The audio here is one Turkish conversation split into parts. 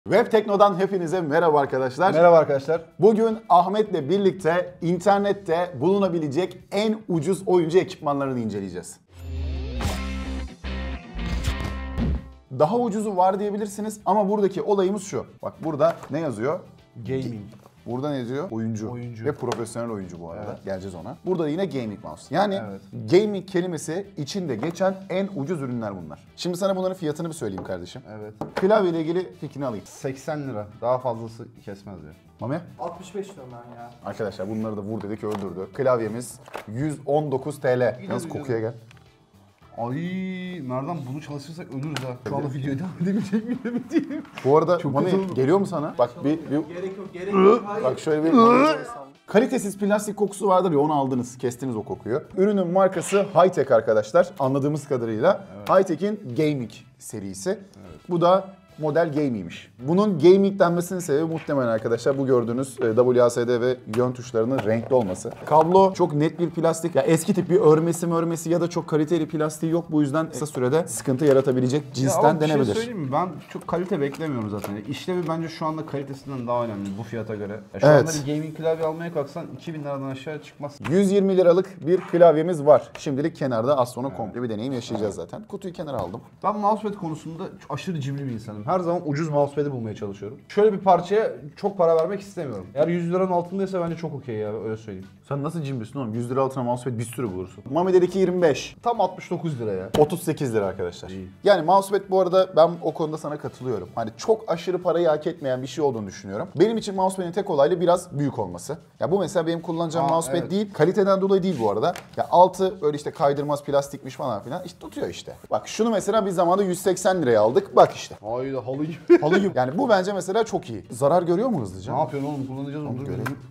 Web Tekno'dan hepinize merhaba arkadaşlar. Merhaba arkadaşlar. Bugün Ahmet'le birlikte internette bulunabilecek en ucuz oyuncu ekipmanlarını inceleyeceğiz. Daha ucuzu var diyebilirsiniz ama buradaki olayımız şu. Bak burada ne yazıyor? Gaming. Burada ne yazıyor? Oyuncu. Ve profesyonel oyuncu bu arada. Evet. Geleceğiz ona. Burada da yine gaming mouse. Yani Evet. gaming kelimesi içinde geçen en ucuz ürünler bunlar. Şimdi sana bunların fiyatını bir söyleyeyim kardeşim. Evet. Klavye ile ilgili fikrini alayım. 80 lira. Daha fazlası kesmez diyor. Mami? 65 diyorum ben ya. Arkadaşlar bunları da vur dedik öldürdü. Klavyemiz 119 TL. Yalnız kokuya gel. Ay nereden bunu çalışırsak ölürüz ha. Şu anda videoyu devam edebilecek miyim diyeyim. Bu arada Çok Mami kötü oldu. geliyor mu sana? Bak bir Gerek yok, gerek yok. Hayır. bak şöyle bir kalitesiz plastik kokusu vardır ya, onu aldınız, kestiniz o kokuyu. Ürünün markası Hi-Tech arkadaşlar, anladığımız kadarıyla. Evet. Hi-Tech'in Gaming serisi. Evet. Bu da model Gaming'miş. Bunun Gaming denmesinin sebebi muhtemelen arkadaşlar bu gördüğünüz WASD ve yön tuşlarının renkli olması. Kablo çok net bir plastik. Ya eski tip bir örmesi ya da çok kaliteli plastiği yok. Bu yüzden kısa sürede sıkıntı yaratabilecek cinsten Bir denebilir. şey söyleyeyim mi? Ben çok kalite beklemiyorum zaten. İşlevi bence şu anda kalitesinden daha önemli bu fiyata göre. Şu Evet. anda bir gaming klavye almaya kalksan 2000 liradan aşağı çıkmaz. 120 liralık bir klavyemiz var. Şimdilik kenarda, az sonra komple bir deneyim yaşayacağız zaten. Kutuyu kenara aldım. Ben mousepad konusunda aşırı cimri bir insanım. Her zaman ucuz mousepad'i bulmaya çalışıyorum. Şöyle bir parçaya çok para vermek istemiyorum. Eğer 100 liranın altındaysa bence çok okey ya, öyle söyleyeyim. Sen nasıl cimrisin oğlum? 100 lira altına mousepad bir sürü bulursun. Mami dedi ki 25. Tam 69 lira ya. 38 lira arkadaşlar. İyi. Yani mousepad bu arada ben o konuda sana katılıyorum. Hani çok aşırı parayı hak etmeyen bir şey olduğunu düşünüyorum. Benim için mousepad'in tek olaylı biraz büyük olması. Ya bu mesela benim kullanacağım mousepad evet. değil. Kaliteden dolayı değil bu arada. Ya altı böyle işte kaydırmaz plastikmiş falan filan. İşte tutuyor işte. Bak şunu mesela bir zamanda 180 liraya aldık. Bak işte. Hayda halı gibi. Halı gibi. Yani bu bence mesela çok iyi. Zarar görüyor mu hızlıca? Ne yapıyorsun oğlum, kullanacağız onu. Dur görelim. görelim.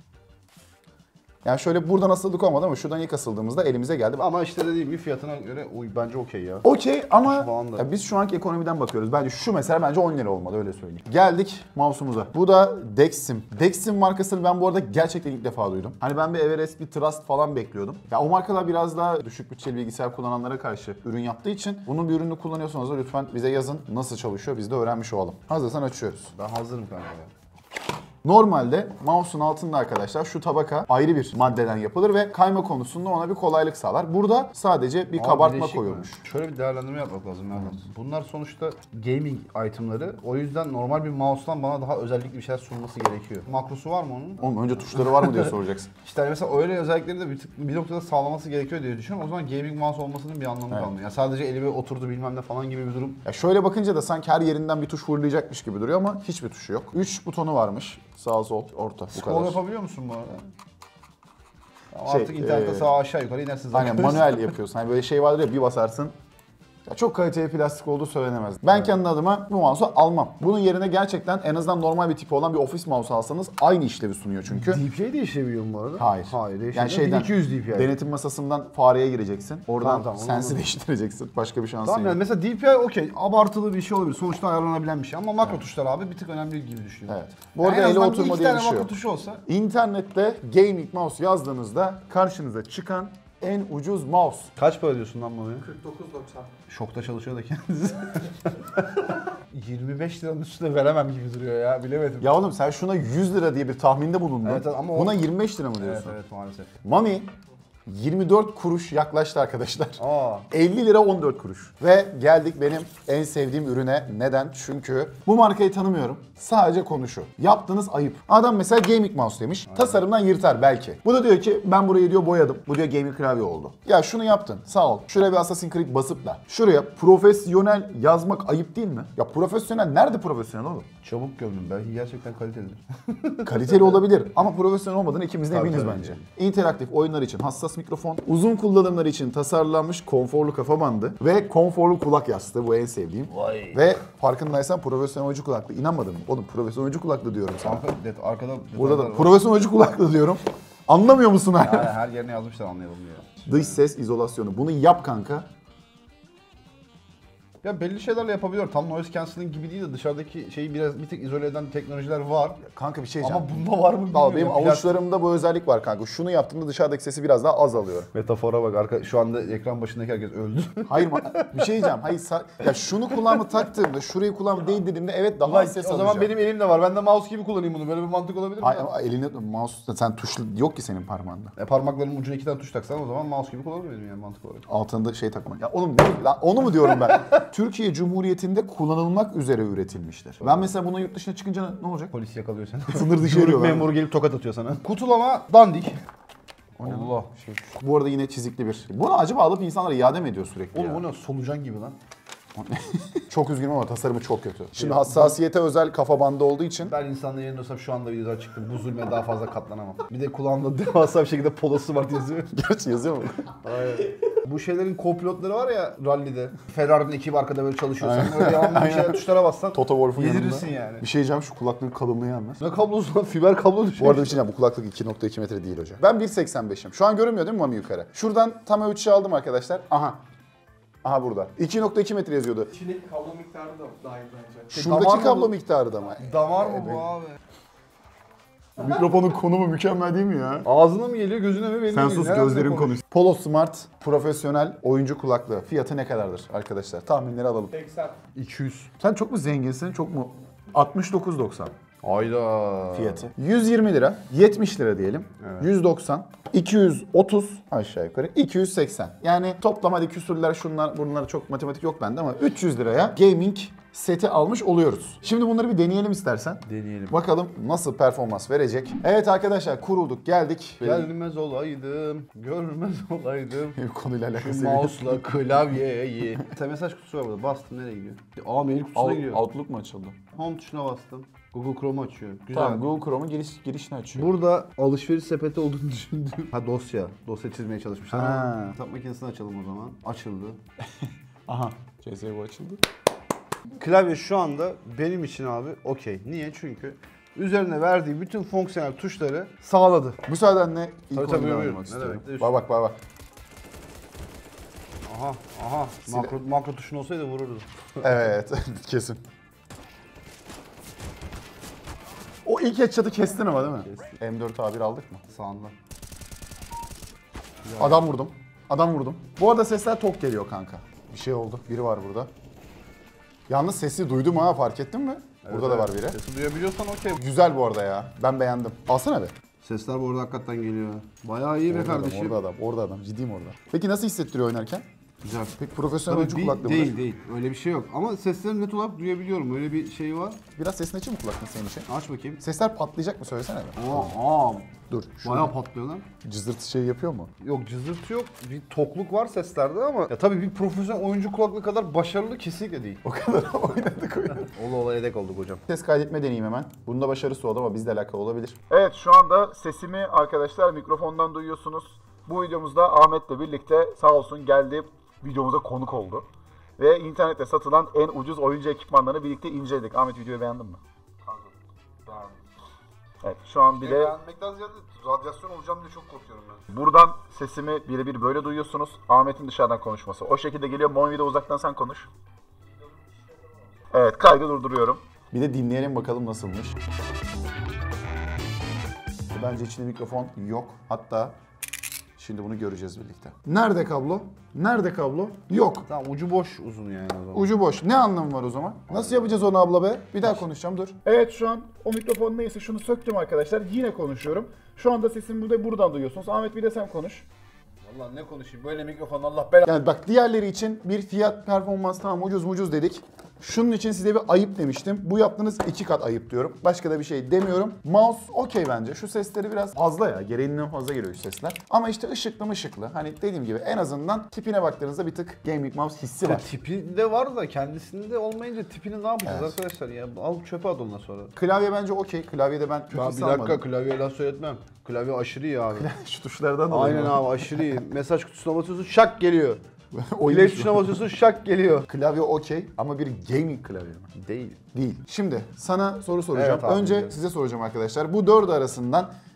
Yani şöyle buradan asıldık olmadı ama şuradan ilk asıldığımızda elimize geldi. Ama işte dediğim gibi fiyatına göre bence okey ya. Okey ama Şu anda. ya biz şu anki ekonomiden bakıyoruz. Bence şu mesela bence 10 lira olmalı, öyle söyleyeyim. Geldik mouse'umuza. Bu da Dexim. Dexim markasını ben bu arada gerçekten ilk defa duydum. Hani ben bir Everest, bir Trust falan bekliyordum. Ya o markalar biraz daha düşük bütçeli bilgisayar kullananlara karşı ürün yaptığı için bunun bir ürünü kullanıyorsanız da lütfen bize yazın. Nasıl çalışıyor biz de öğrenmiş olalım. Hazırsan açıyoruz. Ben hazırım kanka ya. Normalde mouse'un altında arkadaşlar şu tabaka ayrı bir maddeden yapılır ve kayma konusunda ona bir kolaylık sağlar. Burada sadece bir kabartma Değişik koyulmuş. mi? Şöyle bir değerlendirme yapmak lazım yani. Bunlar sonuçta gaming itemları. O yüzden normal bir mouse'dan bana daha özellikli bir şeyler sunması gerekiyor. Makrosu var mı onun? Oğlum önce tuşları var mı diye soracaksın. İşte hani mesela öyle özellikleri de bir noktada sağlaması gerekiyor diye düşünüyorum. O zaman gaming mouse olmasının bir anlamı kalmıyor. Yani sadece elime oturdu bilmem ne falan gibi bir durum. Ya şöyle bakınca da sanki her yerinden bir tuş fırlayacakmış gibi duruyor ama hiçbir tuşu yok. 3 butonu varmış. Sağ, sol, orta. Bu Scroll kadar. yapabiliyor musun bu arada? Ama Şey, artık internette sağa aşağı yukarı inersiniz. Aynen manuel yapıyorsun. Hani böyle şey vardır ya, bir basarsın. Ya çok kaliteli plastik olduğu söylenemez. Ben kendi adıma bu mouse'u almam. Bunun yerine gerçekten en azından normal bir tipi olan bir ofis mouse alsanız aynı işlevi sunuyor çünkü. DPI değişebiliyor mu bu arada? Hayır. Hayır değişebiliyor. Yani şeyden 200 DPI. denetim masasından fareye gireceksin. Oradan Tamam, sensi anladım. değiştireceksin. Başka bir şansın Tamam yok. yani mesela DPI okey, abartılı bir şey olabilir. Sonuçta ayarlanabilen bir şey ama makro tuşlar abi bir tık önemli gibi düşünüyorum. Evet. Bu arada ele oturma diye bir şey makro yok. tuşu olsa. İnternette gaming mouse yazdığınızda karşınıza çıkan en ucuz mouse. Kaç para diyorsun lan bana? 49.90. Şokta çalışıyor da kendisi. 25 liranın üstüne veremem gibi duruyor ya, bilemedim. Ya oğlum sen şuna 100 lira diye bir tahminde bulundun. Evet, ama buna 25 lira mı diyorsun? Evet evet maalesef. Mami 24 kuruş yaklaştı arkadaşlar. Aa. 50 lira 14 kuruş. Ve geldik benim en sevdiğim ürüne. Neden? Çünkü bu markayı tanımıyorum. Sadece konu şu. Yaptığınız ayıp. Adam mesela gaming mouse demiş. Tasarımdan yırtar belki. Bu da diyor ki ben burayı diyor boyadım. Bu diyor gaming klavye oldu. Ya şunu yaptın. Sağ ol. Şuraya bir Assassin's Creed basıp da şuraya profesyonel yazmak ayıp değil mi? Ya profesyonel nerede profesyonel oğlum? Çabuk gördüm, belki gerçekten kalitelidir. Kaliteli olabilir ama profesyonel olmadığını ikimiz de Tabii, eminiz tabii. bence. İnteraktif oyunlar için hassas mikrofon, uzun kullanımlar için tasarlanmış konforlu kafa bandı ve konforlu kulak yastığı, bu en sevdiğim. Vay. Ve farkındaysan profesyonel oyuncu kulaklığı. İnanmadın mı? Oğlum profesyonel oyuncu kulaklığı diyorum sana. Arkada Burada da detaylar var. profesyonel oyuncu kulaklığı diyorum. Anlamıyor musun hala? Ya, her yerine yazmışlar, anlayalım diye. Dış ses izolasyonu. Bunu yap kanka. Ya belli şeylerle yapabiliyor. Tam noise cancelling gibi değil de dışarıdaki şeyi bir tık izole eden teknolojiler var. Kanka bir şey diyeceğim. Ama bunda var mı bilmiyorum. Benim avuçlarımda bu özellik var kanka. Şunu yaptığımda dışarıdaki sesi biraz daha az alıyor. Metafora bak, şu anda ekran başındaki herkes öldü. Hayır bir şey diyeceğim. Hayır ya şunu kulağıma taktığımda, şurayı kulağıma değil dediğimde evet daha az ses o alacağım. zaman benim elimde var. Ben de mouse gibi kullanayım bunu. Böyle bir mantık olabilir mi? Hayır ama elini mouse sen tuşlu yok ki senin parmağında. Parmaklarımın ucuna 2 tane tuş taksan o zaman mouse gibi kullanabilirim yani mantık olarak. Altında şey takmak. Ya oğlum lan onu mu diyorum ben? Türkiye Cumhuriyeti'nde kullanılmak üzere üretilmiştir. Ben mesela buna yurt dışına çıkınca ne olacak? Polis yakalıyor seni. Sınır dışı ediyorlar. Memur gelip tokat atıyor sana. Kutulama dandik. Allah. Bu arada yine çizikli bir. Bunu acaba alıp insanlara iade mi ediyor sürekli Oğlum ya? bu ne? Solucan gibi lan. Çok üzgünüm ama tasarımı çok kötü. Şimdi hassasiyete özel kafa bandı olduğu için Ben insanların yerinde olsam şu anda videoda çıktım. Bu zulme daha fazla katlanamam. Bir de kulağımda devasa bir şekilde polosu var yazıyor. gerçi yazıyor mu? Bu şeylerin co-pilotları var ya rallide. Ferrari'nin ekibi arkada böyle çalışıyor. Sen böyle devamlı bir şeyler tuşlara bassan Toto Wolff'un yedirirsin yanında. yani. Bir şey diyeceğim şu kulaklığın kalınlığı yalnız. Ne kablosu lan? Fiber kablo düşüyor. Bu arada bir şey diyeceğim bu kulaklık 2.2 metre değil hocam. Ben 1.85'im. Şu an görünmüyor değil mi Mami yukarı? Şuradan tam ölçü aldım arkadaşlar. Aha burada. 2.2 metre yazıyordu. İçindeki kablo miktarı da dahil bence. Şuradaki damar mı kablo bu? miktarı da mı? Damar mı bu abi? Mikrofonun konumu mükemmel değil mi ya? Ağzına mı geliyor, gözüne mi? Benim Sen değil. sus Nerede gözlerin konuş? konuş. Polo Smart profesyonel oyuncu kulaklığı. Fiyatı ne kadardır arkadaşlar? Tahminleri alalım. 80. 200. Sen çok mu zenginsin? Çok mu? 69.90 Hayda. fiyatı. 120 lira, 70 lira diyelim. 190, 230 aşağı yukarı, 280. Yani toplam hadi küsürler şunlar bunlar çok matematik yok bende ama 300 liraya gaming seti almış oluyoruz. Şimdi bunları bir deneyelim istersen. Deneyelim. Bakalım nasıl performans verecek. Evet arkadaşlar kurulduk geldik. Gelmez olaydım, görmez olaydım. Benim konuyla Şu alakası yok. mouse'la klavyeyi. Mesaj kutusu var burada. Bastım nereye gidiyor? Mail kutusuna gidiyor. Outlook mu açıldı? Home tuşuna bastım. Google Chrome açıyor. Güzel. Tamam Google Chrome'un girişini açıyor. Burada alışveriş sepeti olduğunu düşündüm. Dosya. Dosya çizmeye çalışmışlar. Ha. Hesap makinesini açalım o zaman. Açıldı. Aha. CSGO açıldı. Klavye şu anda benim için abi okey. Niye? Çünkü üzerine verdiği bütün fonksiyonel tuşları sağladı. Müsaadenle ilk Tabii, tabii, oyundan buyurun. oynamak Ne istiyorum. demek? Bak. Aha. Makro tuşun olsaydı vururdu. Evet kesin. O ilk headshot'ı kestin ama değil mi? Kestim. M4A1 aldık mı? Sağında. Adam vurdum. Bu arada sesler tok geliyor kanka. Bir şey oldu. Biri var burada. Yalnız sesi duydum ha fark ettin mi? Burada da var biri. Sesi duyabiliyorsan okey. Güzel bu arada ya. Ben beğendim. Alsana be. Sesler bu arada hakikaten geliyor. Bayağı iyi be kardeşim. Orada adam. Ciddiyim orada. Peki nasıl hissettiriyor oynarken? Güzel. Peki profesyonel oyuncu Tabii kulaklığı değil. Öyle bir şey yok. Ama sesleri net olarak duyabiliyorum. Öyle bir şey var. Biraz sesini açayım mı kulaklığın senin için? Aç bakayım. Sesler patlayacak mı söylesene be. Aa. Dur. Bayağı patlıyor lan. Cızırtı şey yapıyor mu? Yok cızırtı yok. Bir tokluk var seslerde ama ya tabii bir profesyonel oyuncu kulaklığı kadar başarılı kesinlikle değil. O kadar oynadık. Ola yedek olduk hocam. Ses kaydetme deneyeyim hemen. Bunda başarısı oldu ama bizle alakalı olabilir. Evet şu anda sesimi arkadaşlar mikrofondan duyuyorsunuz. Bu videomuzda Ahmet'le birlikte sağ olsun geldi videomuza konuk oldu. Ve internette satılan en ucuz oyuncu ekipmanlarını birlikte inceledik. Ahmet videoyu beğendin mi? Beğendim. Evet şu an bir de Beğenmekten ziyade radyasyon olacağım diye çok korkuyorum ben. buradan sesimi birebir böyle duyuyorsunuz. Ahmet'in dışarıdan konuşması. O şekilde geliyor. Monvi'de uzaktan sen konuş. Evet kaydı durduruyorum. Bir de dinleyelim bakalım nasılmış. Bence içinde mikrofon yok. Hatta şimdi bunu göreceğiz birlikte. Nerede kablo? Nerede kablo? Yok. Tamam ucu boş uzun yani o zaman. Ucu boş. Ne anlamı var o zaman? Nasıl yapacağız onu abla be? Bir daha konuşacağım dur. Evet şu an o mikrofon neyse şunu söktüm arkadaşlar. Yine konuşuyorum. Şu anda sesimi buradan duyuyorsunuz. Ahmet bir de sen konuş. Vallahi ne konuşayım böyle mikrofon Allah belanı. Yani bak diğerleri için bir fiyat performans tamam ucuz dedik. Şunun için size bir ayıp demiştim. Bu yaptığınız 2 kat ayıp diyorum. Başka da bir şey demiyorum. Mouse okey bence. Şu sesleri biraz fazla ya. Gereğinden fazla geliyor şu sesler. Ama işte ışıklı. Hani dediğim gibi en azından tipine baktığınızda bir tık gaming mouse hissi var. Tipi de var da kendisinde olmayınca tipini ne yapacağız Evet. arkadaşlar ya? Al çöpe at ondan sonra. Klavye bence okey. Klavyede ben kötü Ya bir salmadım. dakika klavye laf söyletmem. Klavye aşırı iyi abi. Şu tuşlardan dolayı. Aynen abi aşırı iyi. Mesaj kutusuna basıyorsun şak geliyor. Oyun Play şu. tuşuna basıyorsun şak geliyor. Klavye okey ama bir gaming klavye mi? Değil. Değil. Şimdi sana soru soracağım. Evet abi, Önce biliyorum. size soracağım arkadaşlar. Bu 4 arasından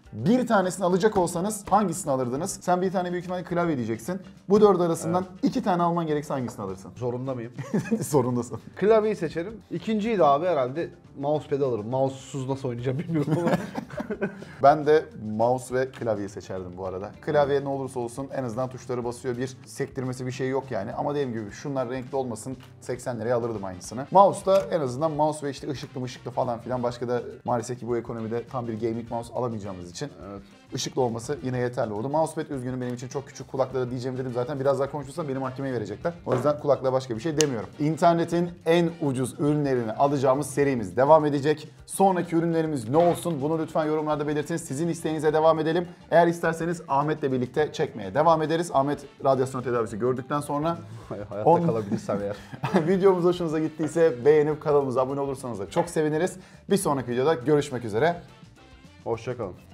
Bir tanesini alacak olsanız hangisini alırdınız? Sen bir tane büyük ihtimalle klavye diyeceksin. Bu 4 arasından 2 tane alman gerekse hangisini alırsın? Zorunda mıyım? Zorundasın. Klavyeyi seçerim. İkinciyi de abi herhalde mousepad'i alırım. Mouse'suz nasıl oynayacağım bilmiyorum ama. Ben de mouse ve klavyeyi seçerdim bu arada. Klavye ne olursa olsun en azından tuşları basıyor. Bir sektirmesi bir şey yok yani. Ama dediğim gibi şunlar renkli olmasın 80 liraya alırdım aynısını. Mouse da en azından mouse ve işte ışıklı falan filan. Başka da maalesef ki bu ekonomide tam bir gaming mouse alamayacağımız için. Evet. Işıklı olması yine yeterli oldu. Mousepad üzgünüm benim için çok küçük, kulaklara diyeceğim dedim zaten. Biraz daha konuşursam beni mahkemeye verecekler. O yüzden kulaklığa başka bir şey demiyorum. İnternetin en ucuz ürünlerini alacağımız serimiz devam edecek. Sonraki ürünlerimiz ne olsun bunu lütfen yorumlarda belirtin. Sizin isteğinize devam edelim. Eğer isterseniz Ahmet'le birlikte çekmeye devam ederiz. Ahmet radyasyon tedavisi gördükten sonra Hayatta kalabilirsem eğer. videomuz hoşunuza gittiyse beğenip kanalımıza abone olursanız da çok seviniriz. Bir sonraki videoda görüşmek üzere. Hoşça kalın.